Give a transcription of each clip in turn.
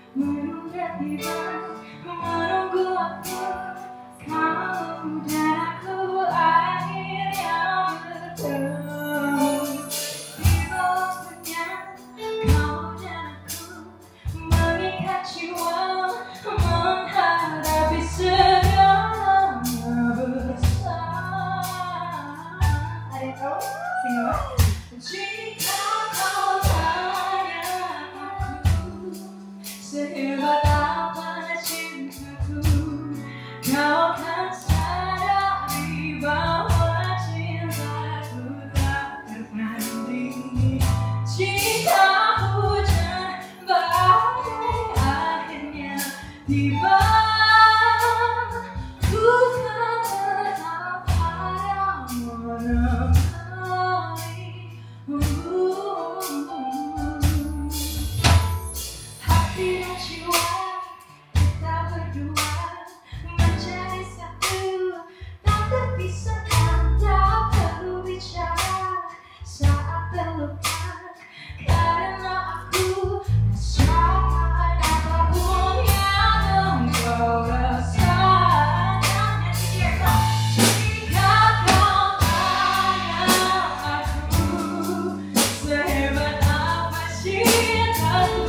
menunda tiba, menunggu aku, kamu dan aku akhirnya bertemu. Tiba waktunya kamu dan aku mengikat jiwa, menghadapi segalanya bersama. Ada yang tahu? Sing apa? Jika kau tanya aku sehebat apa cintaku, kau akan sadari bahwa cintaku tak tertandingi. Jika hujan badai akhirnya tiba, ku kan tetap ada menemani. Hati dan jiwa kita berdua menjadi satu, tak terpisahkan, tak perlu bicara saat terluka, karena aku rasakan apapun yang engkau rasakan. Jika kau tanya aku sehebat apa cintaku,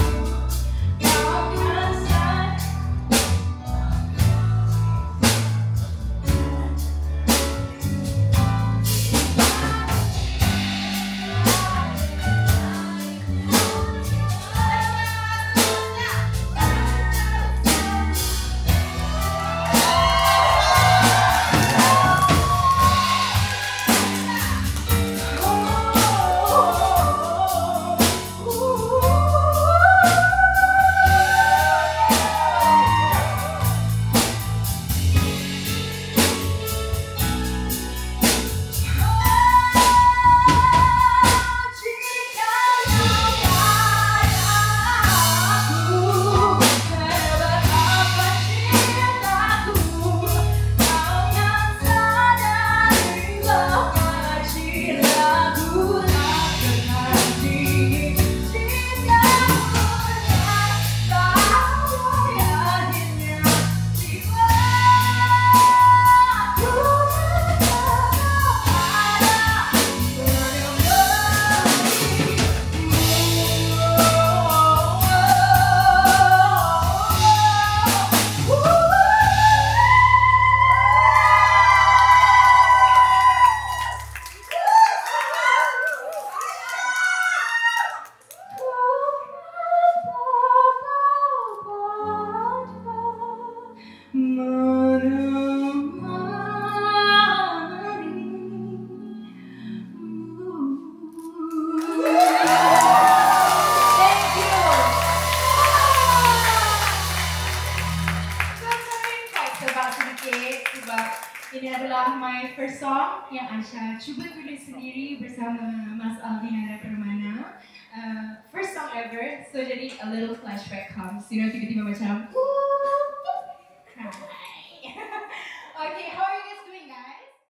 ini adalah my first song yang Asha coba tulis sendiri bersama Mas Aldi Nara Permana. First song ever, so jadi a little flashback comes, you know, tiba-tiba macam